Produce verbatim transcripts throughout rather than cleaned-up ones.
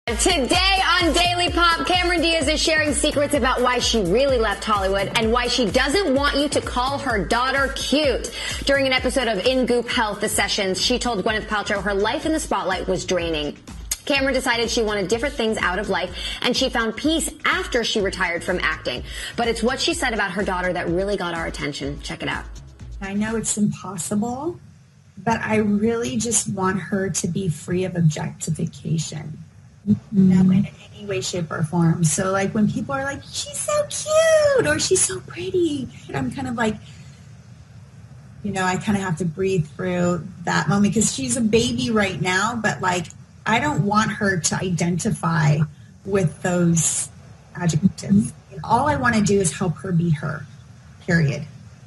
Today on Daily Pop, Cameron Diaz is sharing secrets about why she really left Hollywood and why she doesn't want you to call her daughter cute. During an episode of In Goop Health, The Sessions, she told Gwyneth Paltrow her life in the spotlight was draining. Cameron decided she wanted different things out of life, and she found peace after she retired from acting. But it's what she said about her daughter that really got our attention. Check it out. I know it's impossible, but I really just want her to be free of objectification. No, in any way, shape, or form. So, like, when people are like, she's so cute, or she's so pretty, I'm kind of like, you know, I kind of have to breathe through that moment because she's a baby right now, but, like, I don't want her to identify with those adjectives. All I want to do is help her be her, period.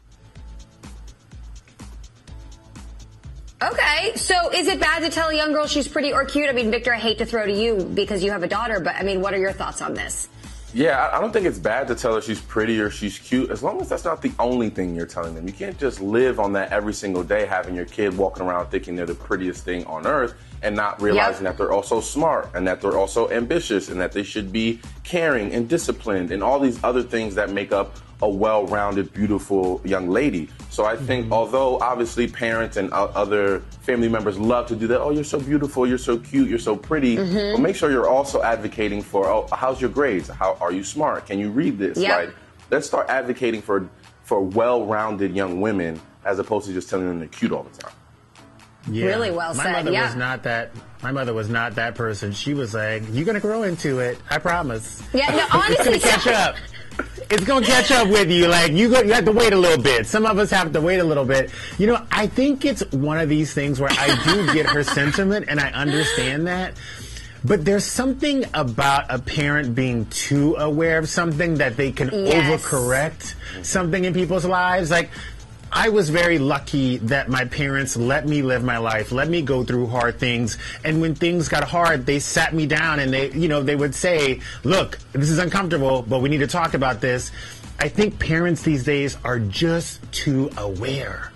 Okay, so is it bad to tell a young girl she's pretty or cute? I mean, Victor, I hate to throw to you because you have a daughter, but I mean, what are your thoughts on this? Yeah, I don't think it's bad to tell her she's pretty or she's cute, as long as that's not the only thing you're telling them. You can't just live on that every single day, having your kid walking around thinking they're the prettiest thing on earth and not realizing yep. that they're also smart and that they're also ambitious and that they should be caring and disciplined and all these other things that make up a well-rounded, beautiful young lady. So I think, mm-hmm. although obviously parents and other family members love to do that, oh, you're so beautiful, you're so cute, you're so pretty, mm-hmm. but make sure you're also advocating for, oh, how's your grades? How are you smart? Can you read this? Yep. Like, let's start advocating for for well-rounded young women as opposed to just telling them they're cute all the time. Yeah. Really well my said. Mother yeah. was not that. My mother was not that person. She was like, "You're gonna grow into it. I promise." Yeah, no, honestly, it's gonna catch up. It's gonna catch up with you. Like you, go, you have to wait a little bit. Some of us have to wait a little bit. You know, I think it's one of these things where I do get her sentiment, and I understand that. But there's something about a parent being too aware of something that they can yes. overcorrect something in people's lives. Like, I was very lucky that my parents let me live my life, let me go through hard things. And when things got hard, they sat me down and they, you know, they would say, look, this is uncomfortable, but we need to talk about this. I think parents these days are just too aware.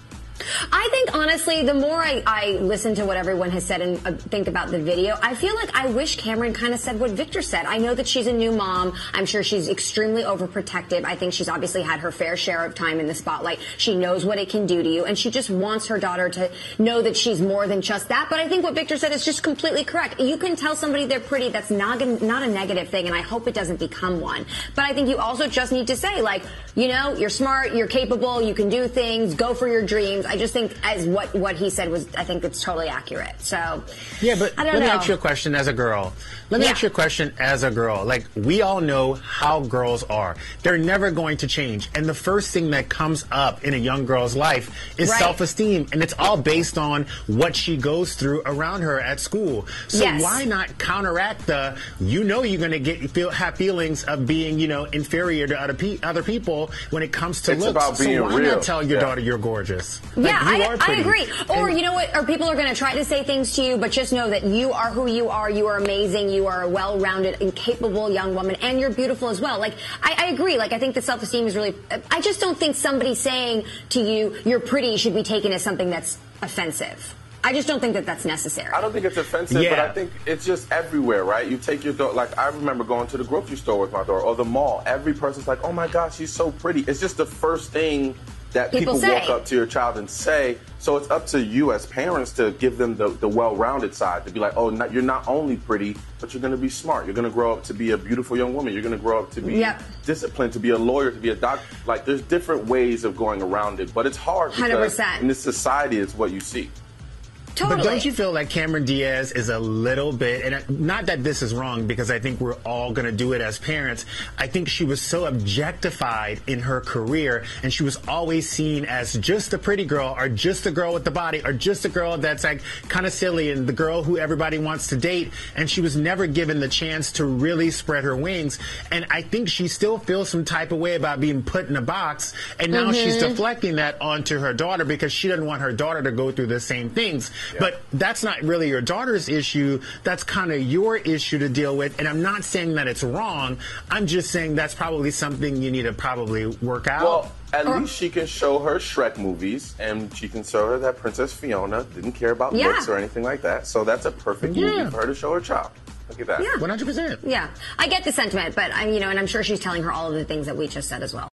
I think, honestly, the more I, I listen to what everyone has said and uh, think about the video, I feel like I wish Cameron kind of said what Victor said. I know that she's a new mom. I'm sure she's extremely overprotective. I think she's obviously had her fair share of time in the spotlight. She knows what it can do to you, and she just wants her daughter to know that she's more than just that. But I think what Victor said is just completely correct. You can tell somebody they're pretty. That's not, not a negative thing, and I hope it doesn't become one. But I think you also just need to say, like, you know, you're smart, you're capable, you can do things, go for your dreams. I just think as what, what he said was, I think it's totally accurate. So, yeah, but I don't let know. me ask you a question as a girl. Let me yeah. ask you a question as a girl. Like, we all know how girls are. They're never going to change. And the first thing that comes up in a young girl's life is right. self-esteem. And it's all based on what she goes through around her at school. So yes. why not counteract the, you know you're going to get feel have feelings of being, you know, inferior to other, pe other people when it comes to it's looks. About being so why real. not tell your yeah. daughter you're gorgeous? Yeah, like, you I, are pretty. I agree. Or, and, you know what, or people are going to try to say things to you, but just know that you are who you are. You are amazing. You are a well-rounded and capable young woman, and you're beautiful as well. Like, I, I agree. Like, I think the self-esteem is really, I just don't think somebody saying to you, you're pretty, should be taken as something that's offensive. I just don't think that that's necessary. I don't think it's offensive, yeah. but I think it's just everywhere, right? You take your daughter, like I remember going to the grocery store with my daughter or the mall. Every person's like, oh my gosh, she's so pretty. It's just the first thing that people, people walk up to your child and say. So it's up to you as parents to give them the, the well-rounded side, to be like, oh, not, you're not only pretty, but you're going to be smart. You're going to grow up to be a beautiful young woman. You're going to grow up to be yep. disciplined, to be a lawyer, to be a doctor. Like, there's different ways of going around it, but it's hard because one hundred percent in this society, it's what you see. Totally. But don't you feel like Cameron Diaz is a little bit, and not that this is wrong, because I think we're all going to do it as parents. I think she was so objectified in her career, and she was always seen as just a pretty girl, or just a girl with the body, or just a girl that's like kind of silly, and the girl who everybody wants to date. And she was never given the chance to really spread her wings. And I think she still feels some type of way about being put in a box. And now mm-hmm. she's deflecting that onto her daughter because she doesn't want her daughter to go through the same things. Yeah. But that's not really your daughter's issue. That's kind of your issue to deal with. And I'm not saying that it's wrong. I'm just saying that's probably something you need to probably work out. Well, at or, least she can show her Shrek movies, and she can show her that Princess Fiona didn't care about yeah. looks or anything like that. So that's a perfect yeah. movie for her to show her child. Look at that. Yeah. one hundred percent. Yeah. I get the sentiment, but, I, you know, and I'm sure she's telling her all of the things that we just said as well.